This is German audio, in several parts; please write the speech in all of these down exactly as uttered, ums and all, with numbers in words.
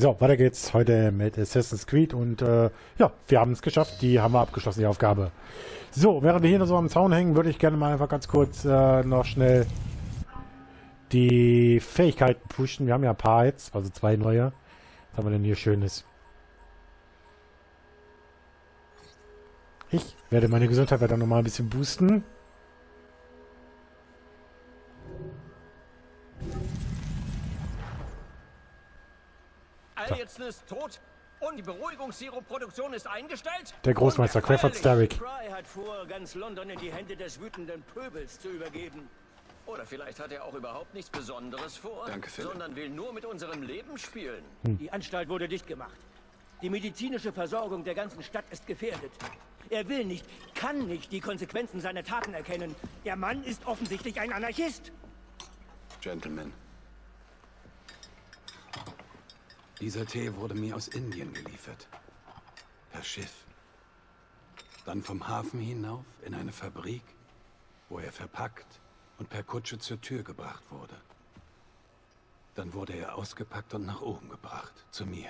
So, weiter geht's heute mit Assassin's Creed und äh, ja, wir haben es geschafft. Die haben wir abgeschlossen, die Aufgabe. So, während wir hier noch so am Zaun hängen, würde ich gerne mal einfach ganz kurz äh, noch schnell die Fähigkeiten pushen. Wir haben ja ein paar jetzt, also zwei neue. Was haben wir denn hier Schönes? Ich werde meine Gesundheit weiter nochmal ein bisschen boosten. Allianz ist tot und die Beruhigungssiruppproduktion ist eingestellt. Der Großmeister Crawford Starrick. Fry hat vor, ganz London in die Hände des wütenden Pöbels zu übergeben. Oder vielleicht hat er auch überhaupt nichts Besonderes vor, Danke, Philipp. sondern will nur mit unserem Leben spielen. Die Anstalt wurde dicht gemacht. Die medizinische Versorgung der ganzen Stadt ist gefährdet. Er will nicht, kann nicht die Konsequenzen seiner Taten erkennen. Der Mann ist offensichtlich ein Anarchist. Gentlemen. Dieser Tee wurde mir aus Indien geliefert. Per Schiff. Dann vom Hafen hinauf in eine Fabrik, wo er verpackt und per Kutsche zur Tür gebracht wurde. Dann wurde er ausgepackt und nach oben gebracht, zu mir.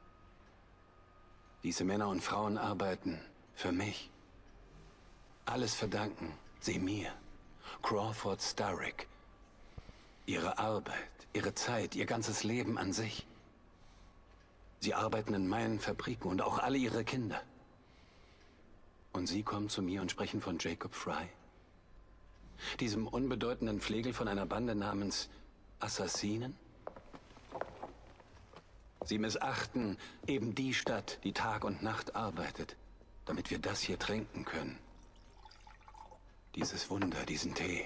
Diese Männer und Frauen arbeiten für mich. Alles verdanken sie mir, Crawford Starrick. Ihre Arbeit, ihre Zeit, ihr ganzes Leben an sich. Sie arbeiten in meinen Fabriken und auch alle ihre Kinder. Und sie kommen zu mir und sprechen von Jacob Fry. Diesem unbedeutenden Flegel von einer Bande namens Assassinen? Sie missachten eben die Stadt, die Tag und Nacht arbeitet, damit wir das hier trinken können. Dieses Wunder, diesen Tee.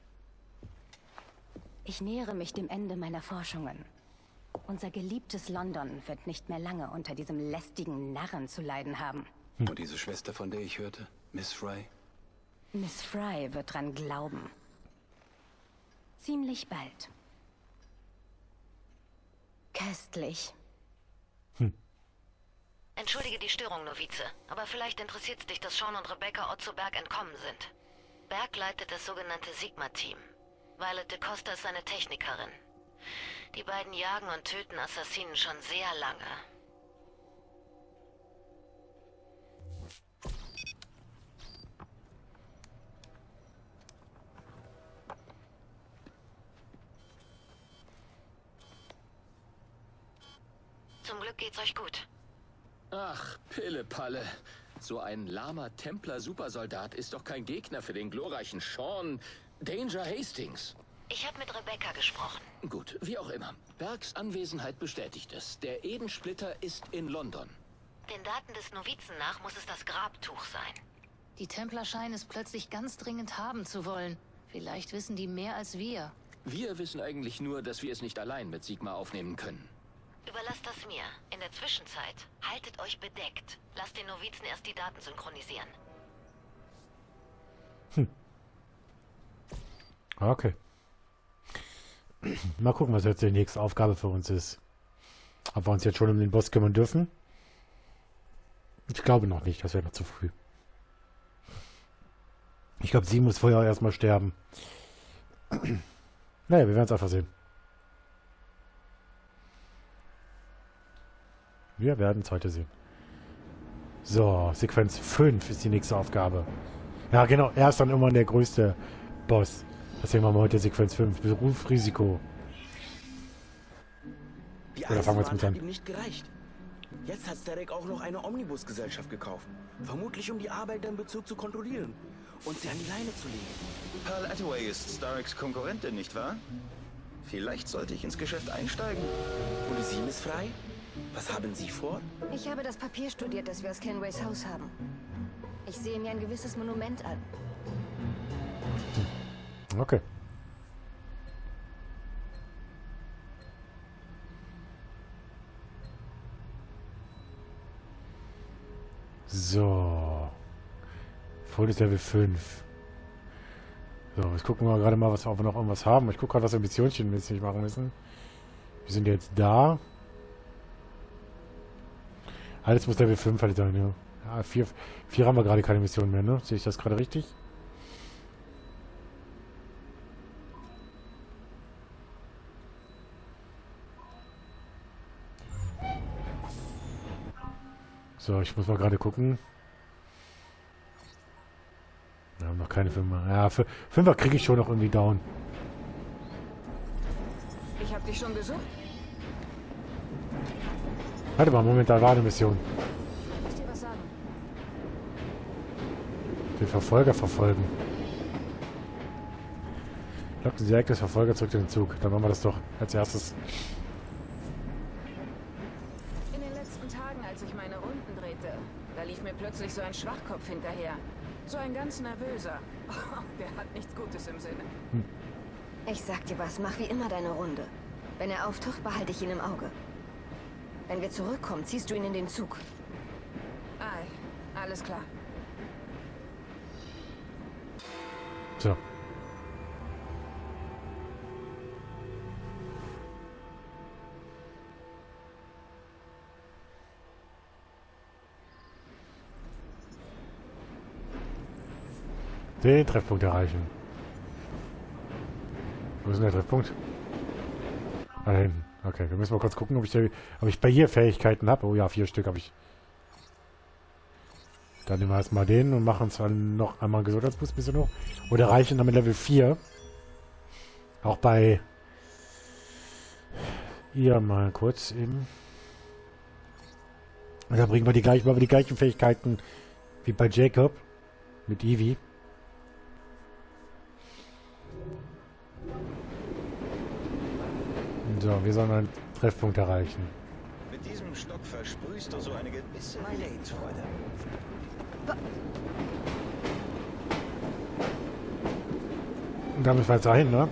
Ich nähere mich dem Ende meiner Forschungen. Unser geliebtes London wird nicht mehr lange unter diesem lästigen Narren zu leiden haben. Hm. Und diese Schwester, von der ich hörte, Miss Fry? Miss Fry wird dran glauben. Ziemlich bald. Köstlich. Hm. Entschuldige die Störung, Novize, aber vielleicht interessiert es dich, dass Sean und Rebecca Otto Berg entkommen sind. Berg leitet das sogenannte Sigma-Team. Violet de Costa ist seine Technikerin. Die beiden jagen und töten Assassinen schon sehr lange. Zum Glück geht's euch gut. Ach, Pillepalle. So ein lahmer Templer-Supersoldat ist doch kein Gegner für den glorreichen Sean Danger Hastings. Ich habe mit Rebecca gesprochen. Gut, wie auch immer. Bergs Anwesenheit bestätigt es. Der Edensplitter ist in London. Den Daten des Novizen nach muss es das Grabtuch sein. Die Templer scheinen es plötzlich ganz dringend haben zu wollen. Vielleicht wissen die mehr als wir. Wir wissen eigentlich nur, dass wir es nicht allein mit Sigma aufnehmen können. Überlasst das mir. In der Zwischenzeit haltet euch bedeckt. Lasst den Novizen erst die Daten synchronisieren. Hm. Okay. Mal gucken, was jetzt die nächste Aufgabe für uns ist. Ob wir uns jetzt schon um den Boss kümmern dürfen? Ich glaube noch nicht, das wäre noch zu früh. Ich glaube, sie muss vorher erstmal sterben. Naja, wir werden es einfach sehen. Wir werden es heute sehen. So, Sequenz fünf ist die nächste Aufgabe. Ja, genau, er ist dann immer der größte Boss. Deswegen machen wir heute Sequenz fünf. Beruf, Risiko. Die Oder fangen wir jetzt mit Eisenbahn an? hat ihm nicht gereicht. Jetzt hat Starrick auch noch eine Omnibusgesellschaft gekauft. Vermutlich um die Arbeiter in Bezug zu kontrollieren und sie an die Leine zu legen. Pearl Attaway ist Starricks Konkurrentin, nicht wahr? Vielleicht sollte ich ins Geschäft einsteigen. Und Sie, Miss Fry? Was haben Sie vor? Ich habe das Papier studiert, das wir aus Kenways Haus haben. Ich sehe mir ein gewisses Monument an. Okay. So. Fotos Level fünf. So, jetzt gucken wir gerade mal, was, ob wir noch irgendwas haben. Ich gucke gerade, was wir missionenmäßig machen müssen. Wir sind jetzt da. Alles muss Level fünf halt sein, ja. Ja, vier, vier haben wir gerade keine Mission mehr, ne? Sehe ich das gerade richtig? So, ich muss mal gerade gucken. Wir haben noch keine Fünfer. Ja, für Fünfer kriege ich schon noch irgendwie down. Ich habe dich schon gesucht. Warte mal, Moment, da war eine Mission. Muss dir was sagen? Den Verfolger verfolgen. Locken Sie direkt das Verfolger zurück in den Zug. Dann machen wir das doch als erstes. In den letzten Tagen, als ich meine Runden drehte, da lief mir plötzlich so ein Schwachkopf hinterher. So ein ganz nervöser. Der hat nichts Gutes im Sinne. Hm. Ich sag dir was, mach wie immer deine Runde. Wenn er auftaucht, behalte ich ihn im Auge. Wenn wir zurückkommen, ziehst du ihn in den Zug. Ei, alles klar. So. Den Treffpunkt erreichen. Wo ist denn der Treffpunkt? Da hinten. Okay, wir müssen mal kurz gucken, ob ich, da, ob ich bei hier Fähigkeiten habe. Oh ja, vier Stück habe ich. Dann nehmen wir erstmal den und machen uns dann noch einmal einen Gesundheitsboost bisschen hoch. Oder reichen dann mit Level vier. Auch bei ihr mal kurz eben. Und dann bringen wir die gleichen, wir die gleichen Fähigkeiten wie bei Jacob. Mit Evie. So, wir sollen einen Treffpunkt erreichen. Mit diesem Stock versprühst du so eine gewisse Lebensfreude. Und da müssen wir jetzt dahin, ne?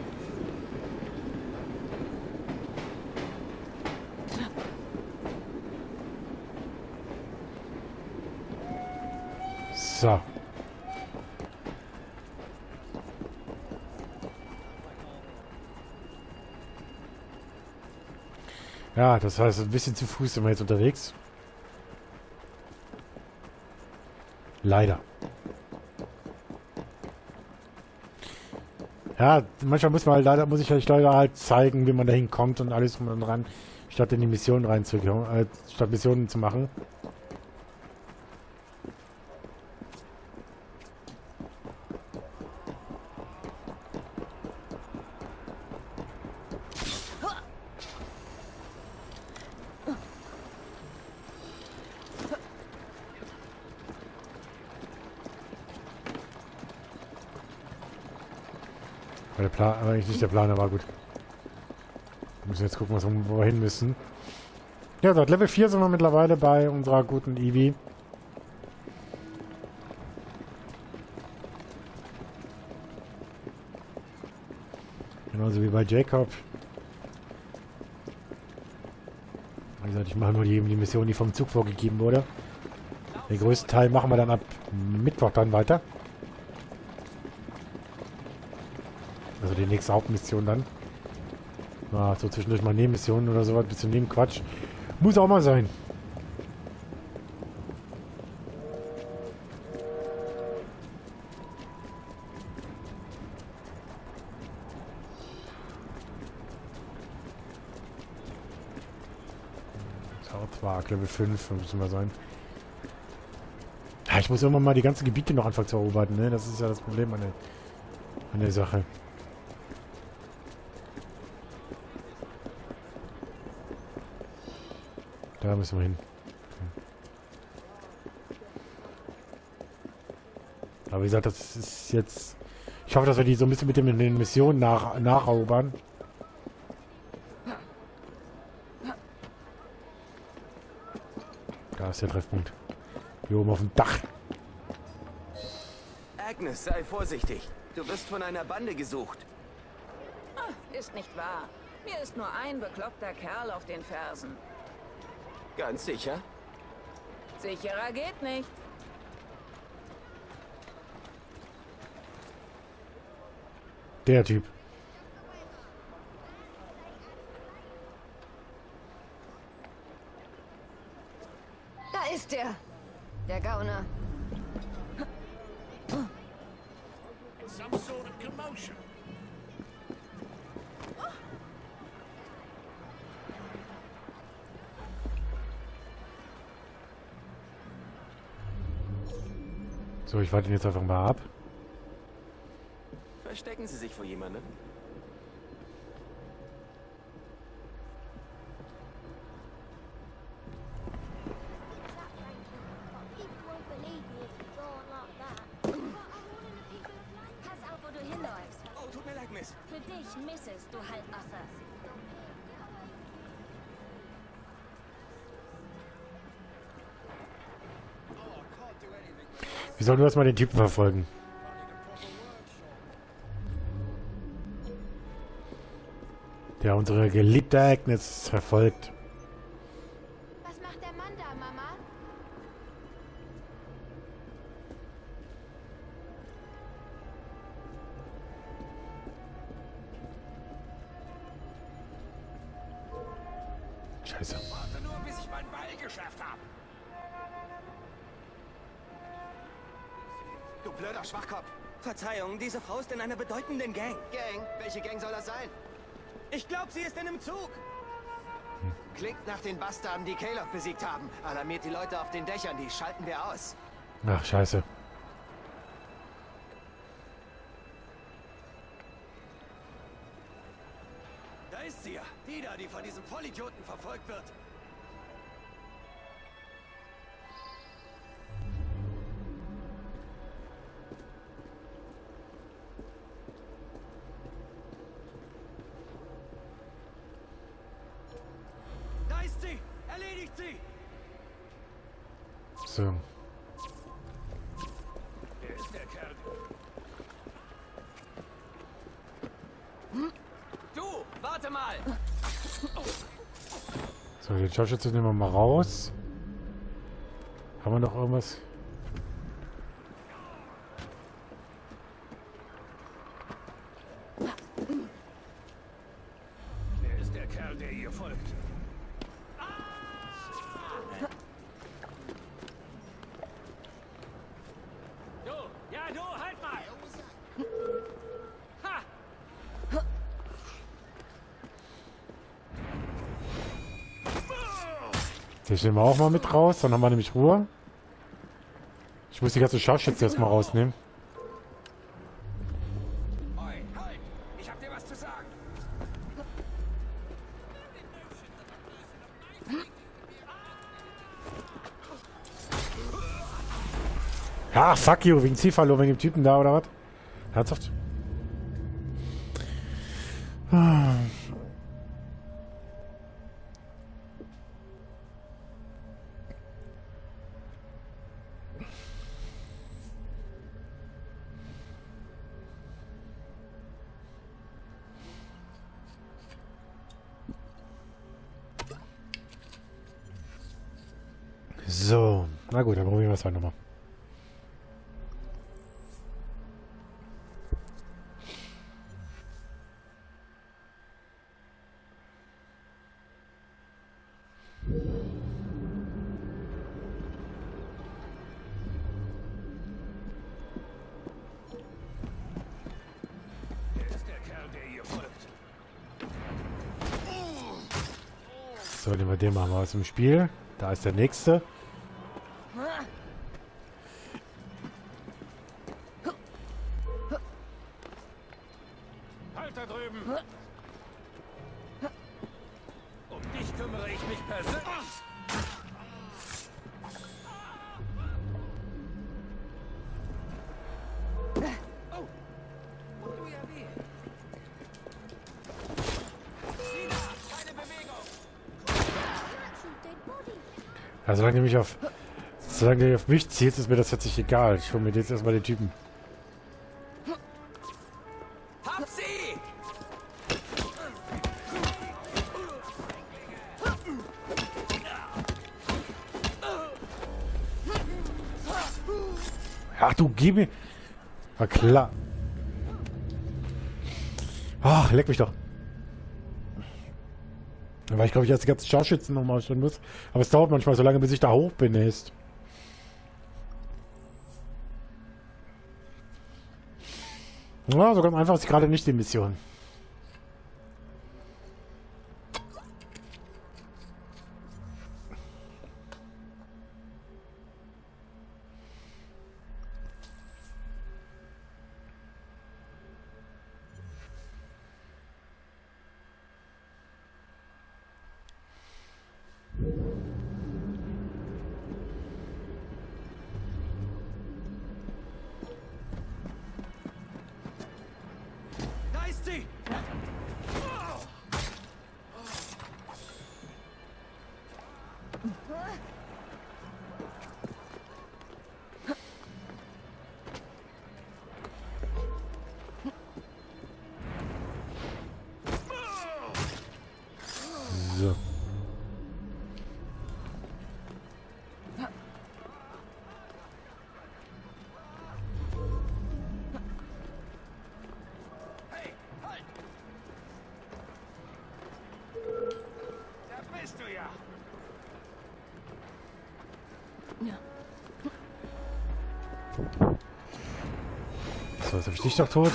So. Ja, das heißt, ein bisschen zu Fuß sind wir jetzt unterwegs. Leider. Ja, manchmal muss man halt leider, muss ich euch leider halt zeigen, wie man dahin kommt und alles drum und dran, statt in die Mission reinzugehen, äh, statt Missionen zu machen. Der Plan, aber eigentlich nicht der Plan, aber gut. Wir müssen jetzt gucken, was, wo wir hin müssen. Ja, seit Level vier sind wir mittlerweile bei unserer guten Evie. Genauso wie bei Jacob. Wie gesagt, ich mache nur die, die Mission, die vom Zug vorgegeben wurde. Den größten Teil machen wir dann ab Mittwoch dann weiter. Also die nächste Hauptmission dann. Na, so zwischendurch mal Nebenmissionen oder sowas, bisschen Nebenquatsch. Muss auch mal sein. Hauptwag, Level fünf, müssen wir sein. Ja, ich muss irgendwann mal die ganzen Gebiete noch anfangen zu erobern, ne? Das ist ja das Problem an der, an der Sache. Da müssen wir hin. Aber wie gesagt, das ist jetzt... Ich hoffe, dass wir die so ein bisschen mit den, den Missionen nach, nacherobern. Da ist der Treffpunkt. Hier oben auf dem Dach. Agnes, sei vorsichtig. Du wirst von einer Bande gesucht. Ah, ist nicht wahr. Mir ist nur ein bekloppter Kerl auf den Fersen. Ganz sicher? Sicherer geht nicht. Der Typ. Da ist er. Der Gauner. Some sort of commotion. So, ich warte ihn jetzt einfach mal ab. Verstecken Sie sich vor jemandem? Pass auf, wo du hinläufst. Oh, tut mir leid, Miss. Für dich, Misses, du Halbaffe. Wir sollen nur erstmal den Typen verfolgen. Der unsere geliebte Agnes verfolgt. Was macht der Mann da, Mama? Scheiße. Warte nur, bis ich meinen Ball geschafft habe. Du blöder Schwachkopf. Verzeihung, diese Frau ist in einer bedeutenden Gang. Gang? Welche Gang soll das sein? Ich glaube, sie ist in einem Zug. Klingt nach den Bastarden, die Caleb besiegt haben. Alarmiert die Leute auf den Dächern, die schalten wir aus. Ach, scheiße. Da ist sie ja. Die da, die von diesem Vollidioten verfolgt wird. Da ist sie! Erledigt sie! So. Wer ist der Kerl? Du, warte mal! So, den Scharfschütze nehmen wir mal raus. Haben wir noch irgendwas? Wer ist der Kerl, der ihr folgt? Du, ja du, halt mal! Ha! Den nehmen wir auch mal mit raus. Dann haben wir nämlich Ruhe. Ich muss die ganze Scharfschütze erstmal rausnehmen. Oi, halt! Ich hab dir was zu sagen. Ja, fuck you, wegen Zielverlust, wegen dem Typen da oder was? Ernsthaft? Ah. So, na gut, dann probieren wir es halt nochmal. Wer ist der Kerl, der ihr folgt? So, nehmen wir den mal aus dem Spiel. Da ist der nächste. Halt da drüben! Um dich kümmere ich mich persönlich. Oh! Du ja weh. Sieh da! Keine Bewegung! Ja, solange der mich auf, solange der auf mich zielt, ist mir das jetzt nicht egal. Ich hole mir jetzt erstmal den Typen. Hab sie! Ach du, gib mir... War klar. Ach, leck mich doch. Weil ich glaube, ich erst die ganzen Scharfschützen nochmal ausstellen muss. Aber es dauert manchmal so lange, bis ich da hoch bin erst. Ja, so ganz einfach ist gerade nicht die Mission. So, jetzt habe ich dich doch tot.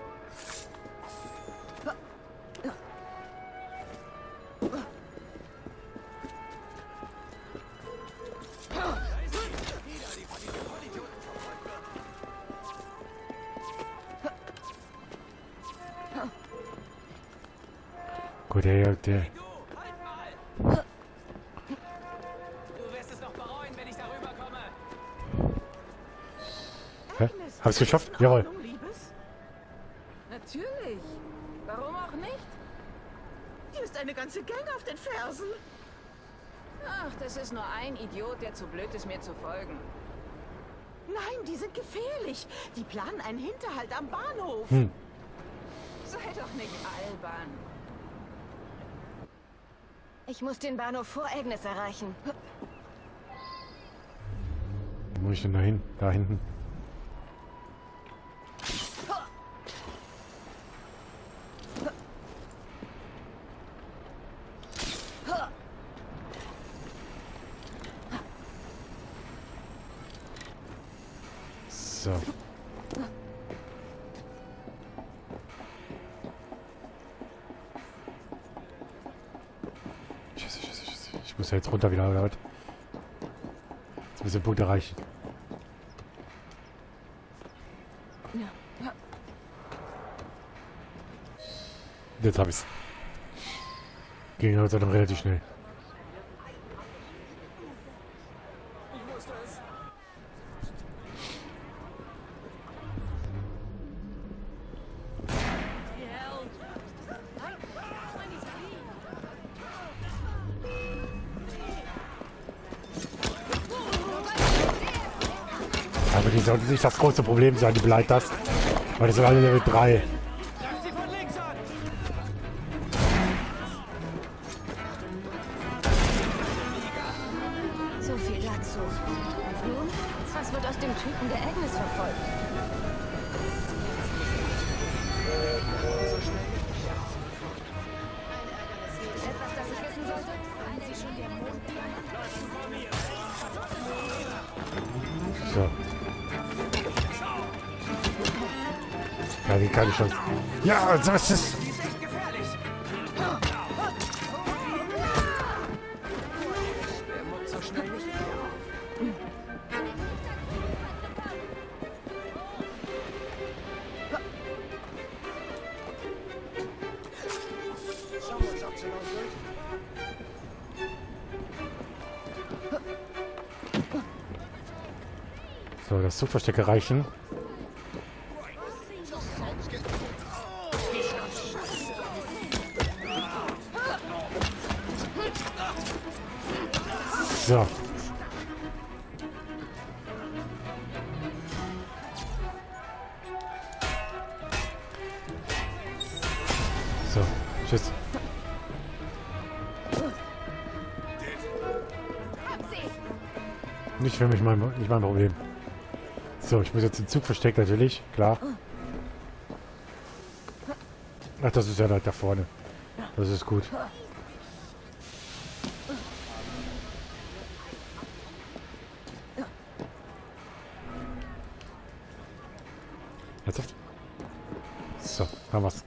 Gut, der, der. Du wirst es noch bereuen, wenn ich darüber komme. Hä? Hab's geschafft? Jawohl. Natürlich. Warum auch nicht? Hier ist eine ganze Gang auf den Fersen. Ach, das ist nur ein Idiot, der zu blöd ist, mir zu folgen. Nein, die sind gefährlich. Die planen einen Hinterhalt am Bahnhof. Hm. Sei doch nicht albern. Ich muss den Bahnhof vor Agnes erreichen. Wo muss ich denn da hin? Da hinten. So. Ich muss ja jetzt runter wieder, oder was? Jetzt muss ich den Punkt erreichen. Jetzt hab ich's. Ging heute dann relativ schnell. Aber die sollte nicht das große Problem sein, die Bleiters. Weil die sind alle Level drei. So viel dazu. Nun, was wird aus dem Typen, der Agnes verfolgt? Etwas, das ich wissen sollte? Meinen Sie schon der Monddiamant? So. Ja, die kann ich schon. Ja, so ist es. So, das Zugversteck erreichen. So. So, tschüss. Nicht für mich, mein, nicht mein Problem. So, ich muss jetzt den Zug verstecken, natürlich, klar. Ach, das ist ja da, da vorne. Das ist gut. Ernsthaft? So, haben wir's.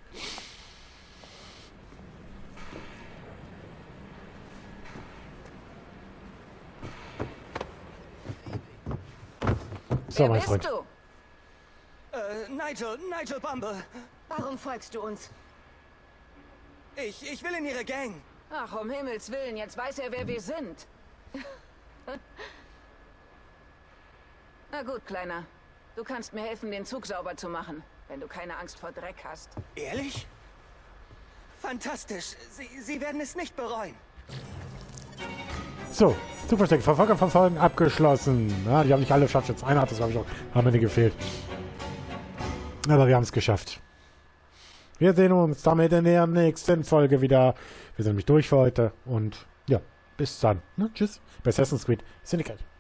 So, mein Freund. Du? Äh, Nigel, Nigel Bumble. Warum folgst du uns? Ich, ich will in ihre Gang. Ach, um Himmels Willen, jetzt weiß er, wer wir sind. Na gut, Kleiner. Du kannst mir helfen, den Zug sauber zu machen, wenn du keine Angst vor Dreck hast. Ehrlich? Fantastisch. Sie, Sie werden es nicht bereuen. So, Zugversteck, Verfolger verfolgen, abgeschlossen. Ja, die haben nicht alle geschafft, jetzt einer hat es, glaube ich, auch am Ende gefehlt. Aber wir haben es geschafft. Wir sehen uns damit in der nächsten Folge wieder. Wir sind nämlich durch für heute und ja, bis dann. Ne? Tschüss. Bei Assassin's Creed Syndicate.